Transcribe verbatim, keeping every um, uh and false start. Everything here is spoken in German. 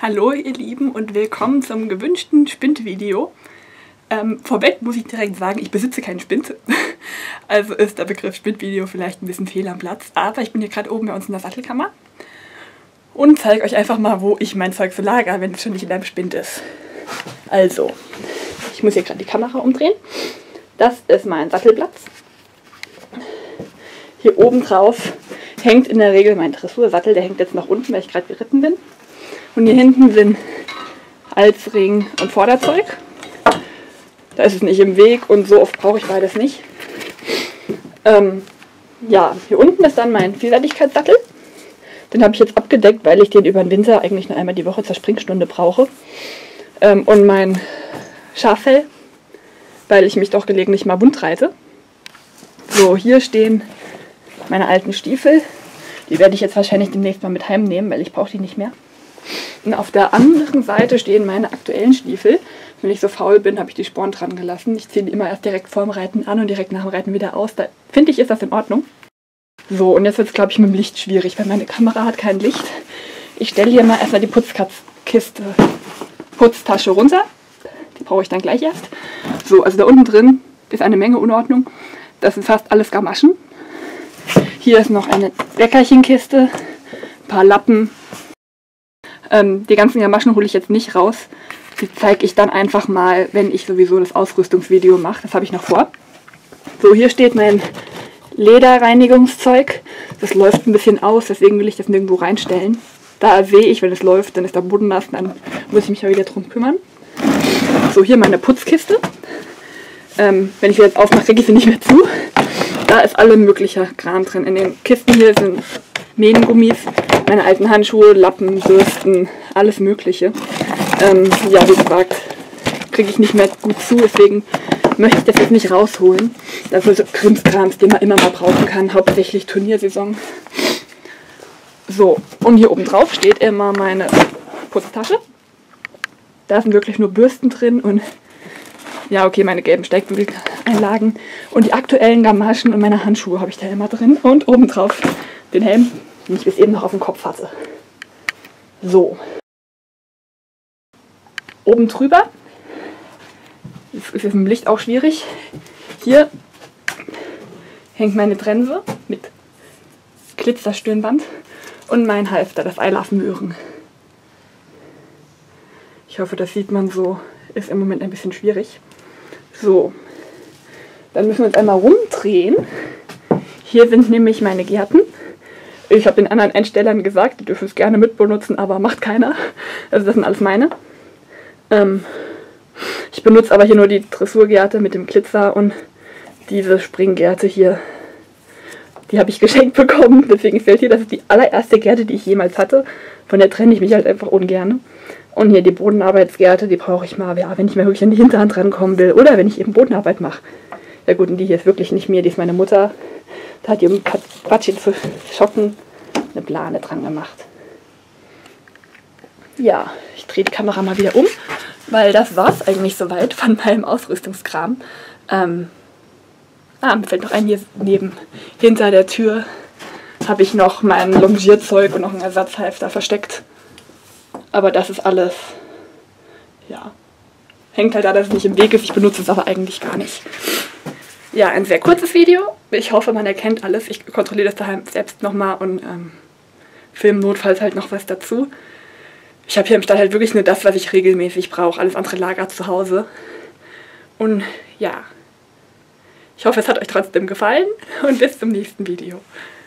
Hallo ihr Lieben und willkommen zum gewünschten Spind-Video. Ähm, vorweg muss ich direkt sagen, ich besitze keinen Spind. Also ist der Begriff Spind-Video vielleicht ein bisschen fehl am Platz. Aber ich bin hier gerade oben bei uns in der Sattelkammer und zeige euch einfach mal, wo ich mein Zeug so lager, wenn es schon nicht in einem Spind ist. Also, ich muss hier gerade die Kamera umdrehen. Das ist mein Sattelplatz. Hier oben drauf hängt in der Regel mein Dressursattel. Der hängt jetzt noch unten, weil ich gerade geritten bin. Und hier hinten sind Halsring und Vorderzeug. Da ist es nicht im Weg und so oft brauche ich beides nicht. Ähm, ja, hier unten ist dann mein Vielseitigkeitssattel. Den habe ich jetzt abgedeckt, weil ich den über den Winter eigentlich nur einmal die Woche zur Springstunde brauche. Ähm, und mein Schaffell, weil ich mich doch gelegentlich mal wund reite. So, hier stehen meine alten Stiefel. Die werde ich jetzt wahrscheinlich demnächst mal mit heimnehmen, weil ich brauche die nicht mehr. Und auf der anderen Seite stehen meine aktuellen Stiefel. Wenn ich so faul bin, habe ich die Sporen dran gelassen. Ich ziehe die immer erst direkt vorm Reiten an und direkt nach dem Reiten wieder aus. Da finde ich, ist das in Ordnung. So, und jetzt wird es, glaube ich, mit dem Licht schwierig, weil meine Kamera hat kein Licht. Ich stelle hier mal erstmal die Putzkiste, Putztasche runter. Die brauche ich dann gleich erst. So, also da unten drin ist eine Menge Unordnung. Das sind fast alles Gamaschen. Hier ist noch eine Leckerchenkiste, ein paar Lappen. Ähm, die ganzen Gamaschen hole ich jetzt nicht raus. Die zeige ich dann einfach mal, wenn ich sowieso das Ausrüstungsvideo mache. Das habe ich noch vor. So, hier steht mein Lederreinigungszeug. Das läuft ein bisschen aus, deswegen will ich das nirgendwo reinstellen. Da sehe ich, wenn es läuft, dann ist der Boden nass, dann muss ich mich ja wieder drum kümmern. So, hier meine Putzkiste. Ähm, wenn ich sie jetzt aufmache, kriege ich sie nicht mehr zu. Da ist alle mögliche Kram drin. In den Kisten hier sind Mähngummis, meine alten Handschuhe, Lappen, Bürsten, alles Mögliche. Ähm, ja, wie gesagt, kriege ich nicht mehr gut zu, deswegen möchte ich das jetzt nicht rausholen. Dafür so Krimskrams, den man immer mal brauchen kann, hauptsächlich Turniersaison. So, und hier oben drauf steht immer meine Putztasche. Da sind wirklich nur Bürsten drin und ja, okay, meine gelben Steigbügeleinlagen und die aktuellen Gamaschen und meine Handschuhe habe ich da immer drin und obendrauf den Helm, den ich bis eben noch auf dem Kopf hatte. So. Oben drüber, ist es im Licht auch schwierig, hier hängt meine Trense mit Glitzerstirnband und mein Halfter, das Eilaffenmöhren. Ich hoffe, das sieht man so, ist im Moment ein bisschen schwierig. So, dann müssen wir uns einmal rumdrehen. Hier sind nämlich meine Gärten. Ich habe den anderen Einstellern gesagt, die dürfen es gerne mitbenutzen, aber macht keiner. Also das sind alles meine. Ähm, ich benutze aber hier nur die Dressurgärte mit dem Glitzer und diese Springgärte hier. Die habe ich geschenkt bekommen, deswegen fällt hier, das ist die allererste Gärte, die ich jemals hatte. Von der trenne ich mich halt einfach ungern. Und hier die Bodenarbeitsgärte, die brauche ich mal, ja, wenn ich mal wirklich an die Hinterhand rankommen will oder wenn ich eben Bodenarbeit mache. Ja gut, und die hier ist wirklich nicht mir, die ist meine Mutter. Da hat die, um Quatschchen zu schocken, eine Plane dran gemacht. Ja, ich drehe die Kamera mal wieder um, weil das war es eigentlich soweit von meinem Ausrüstungskram. Ähm, ah, mir fällt noch ein, hier neben, hinter der Tür habe ich noch mein Longierzeug und noch einen Ersatzhalfter versteckt. Aber das ist alles, ja, hängt halt da, dass es nicht im Weg ist. Ich benutze es aber eigentlich gar nicht. Ja, ein sehr kurzes Video. Ich hoffe, man erkennt alles. Ich kontrolliere das daheim selbst nochmal und ähm, filme notfalls halt noch was dazu. Ich habe hier im Stall halt wirklich nur das, was ich regelmäßig brauche. Alles andere lagert zu Hause. Und ja, ich hoffe, es hat euch trotzdem gefallen und bis zum nächsten Video.